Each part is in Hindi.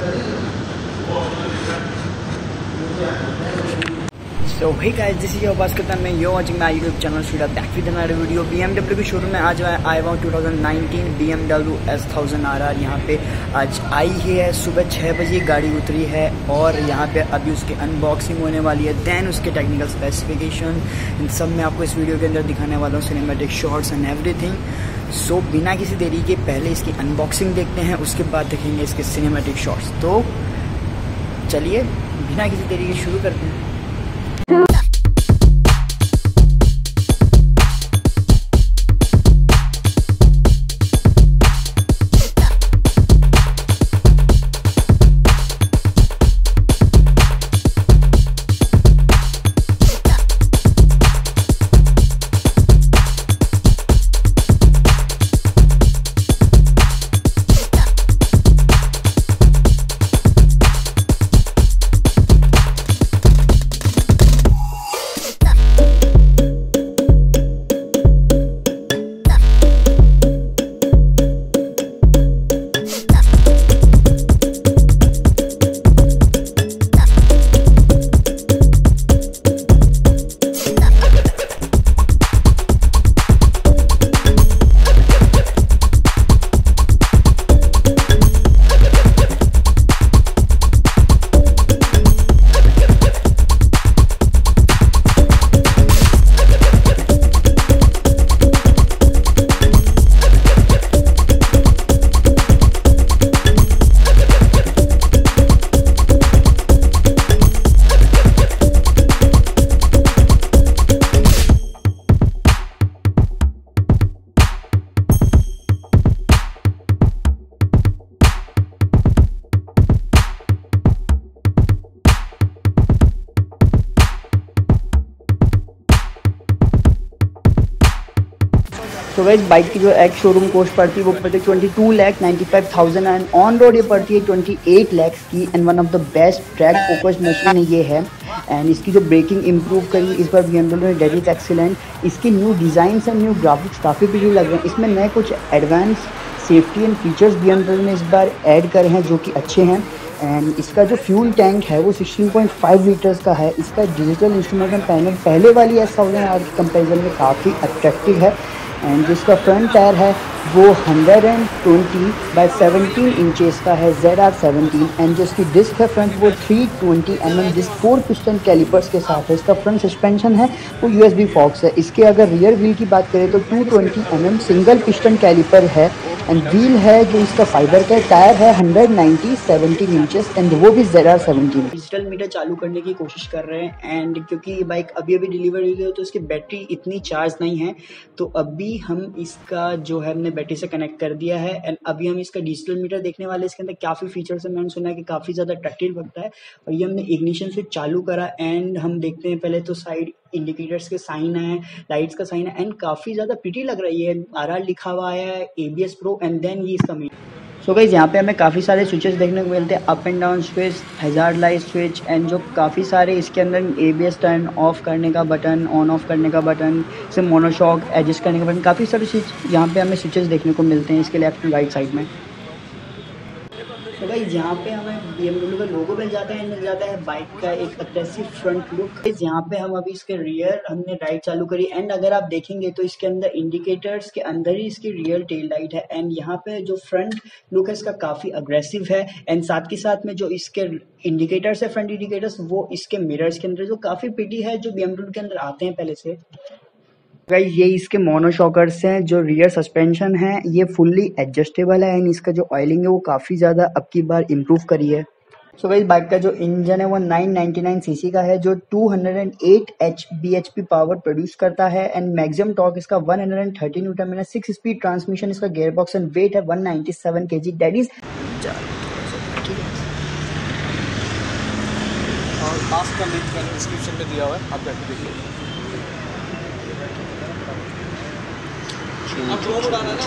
So hey guys, this is your Bhaskar and you're watching my YouTube channel. Should have back with another video. BMW के शोरूम में आज आया हुआ 2019 BMW S1000 RR यहाँ पे आज आई है। सुबह 6 बजे गाड़ी उतरी है और यहाँ पे अभी उसकी अनबॉक्सिंग होने वाली है। दैन उसके टेक्निकल स्पेसिफिकेशन इन सब मैं आपको इस वीडियो के अंदर दिखाने वाला हूँ, cinematic shots and everything. So बिना किसी देरी के पहले इसकी अनबॉक्सिंग देखते हैं, उसके बाद देखेंगे इसके सिनेमैटिक शॉट्स। तो चलिए बिना किसी देरी के शुरू करते हैं। तो गाइस बाइक की जो एक्स शोरूम कॉस्ट पड़ती है वो पड़ती है 22,95,000 एंड ऑन रोड ये पड़ती है 28 लाख की। And one of the best track focus machine ये है। एंड इसकी जो ब्रेकिंग इंप्रूव करी इस बार BMW ने डेट इज एक्सीलेंट। इसके new designs and new graphics काफ़ी प्रीटी लग रहे हैं। इसमें नए कुछ advance safety and features BMW ने इस बार ऐड करे हैं जो कि अच्छे हैं। एंड इसका जो फ्यूल टैंक है वो 16.5 लीटर्स का है। इसका डिजिटल इंस्ट्रूमेंट पैनल पहले वाली S1000 R के कंपेरिजन में काफ़ी अट्रैक्टिव है। एंड जिसका फ्रंट टायर है वो 120/17 इंचेस का है ZR17। एंड जो इसकी डिस्क है फ्रंट वो 320 mm डिस्क 4 पिस्टन कैलिपर्स के साथ है। इसका फ्रंट सस्पेंशन है वो USB फॉक्स है। इसके अगर रियर व्हील की बात करें तो 220 mm सिंगल पिस्टन कैलिपर है। एंड व्हील है जो इसका फाइबर का टायर है 190/17 इंचेस एंड वो भी ZR17। डिजिटल मीटर चालू करने की कोशिश कर रहे हैं। एंड क्योंकि ये बाइक अभी डिलीवर हुई है तो इसकी बैटरी इतनी चार्ज नहीं है, तो अभी हम इसका जो है हमने बैटरी से कनेक्ट कर दिया है। एंड अभी हम इसका डिजिटल मीटर देखने वाले। इसके अंदर काफ़ी फीचर्स है, मैंने सुना है कि काफ़ी ज़्यादा अट्रैक्टिव लगता है। और ये हमने इग्निशन से चालू करा एंड हम देखते हैं पहले तो साइड इंडिकेटर्स के साइन है, लाइट्स का साइन है एंड काफ़ी ज़्यादा प्रीटी लग रही है। RR लिखा हुआ है, ABS Pro एंड देन ये इसका मीटर। सो गाइस यहाँ पे हमें काफ़ी सारे स्विचेस देखने को मिलते हैं, up and down switch, hazard light switch and जो काफ़ी सारे इसके अंदर ABS टर्न ऑफ करने का बटन, ऑन ऑफ करने का बटन, से मोनोशॉक एडजस्ट करने का बटन, काफ़ी सारे स्विच यहाँ पे हमें स्विचेस देखने को मिलते हैं इसके लेफ्ट एंड राइट साइड में। तो भाई यहाँ पे हमें BMW का लोगो मिल जाता है, मिल जाता है बाइक का एक अग्रेसिव फ्रंट लुक। यहाँ पे हम अभी इसके रियर हमने राइट चालू करी एंड अगर आप देखेंगे तो इसके अंदर इंडिकेटर्स के अंदर ही इसकी रियर टेल लाइट है। एंड यहाँ पे जो फ्रंट लुक है इसका काफ़ी अग्रेसिव है। एंड साथ के साथ में जो इसके इंडिकेटर्स है, फ्रंट इंडिकेटर्स, वो इसके मिरर्स के अंदर जो काफ़ी प्रीटी है, जो BMW के अंदर आते हैं पहले से। गाइस ये इसके मोनोशॉकर्स हैं। जो रियर सस्पेंशन है ये फुल्ली एडजस्टेबल है एंड इसका जो ऑयलिंग है वो काफ़ी ज़्यादा अब की बार इम्प्रूव करी है। सो गाइस बाइक का जो इंजन है वो 999 सीसी का है जो 208 bhp पावर प्रोड्यूस करता है। एंड मैक्सिमम टॉर्क इसका 130 न्यूटन मीटर, 6 स्पीड ट्रांसमिशन इसका गियर बॉक्स एंड वेट है 197 kg। दैट इज और लास्ट का लिंक मैंने डिस्क्रिप्शन में दिया हुआ है, आप जाके देखिए। अब रोड उड़ाना है ना।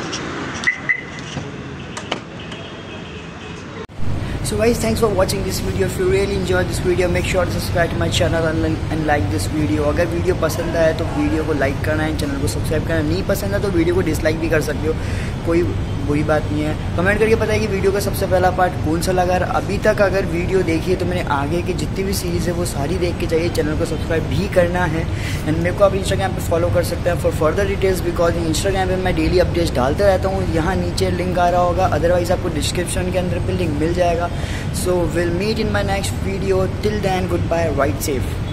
So guys, thanks for watching this video. If you really enjoyed this video, make sure to subscribe to my channel and like this video. अगर वीडियो पसंद आए तो वीडियो को लाइक करना है, चैनल को सब्सक्राइब करना। नहीं पसंद है तो वीडियो को डिसलाइक भी कर सकते हो, कोई बुरी बात नहीं है। कमेंट करके बताइए कि वीडियो का सबसे पहला पार्ट कौन सा लगा। अभी तक अगर वीडियो देखी है तो मैंने आगे की जितनी भी सीरीज़ है वो सारी देख के चाहिए। चैनल को सब्सक्राइब भी करना है एंड मेरे को आप इंस्टाग्राम पे फॉलो कर सकते हैं for further details, because Instagram पे मैं डेली अपडेट्स डालता रहता हूँ। यहाँ नीचे लिंक आ रहा होगा, अदरवाइज आपको डिस्क्रिप्शन के अंदर पे लिंक मिल जाएगा। So will meet in my next video, till then good bye, ride safe.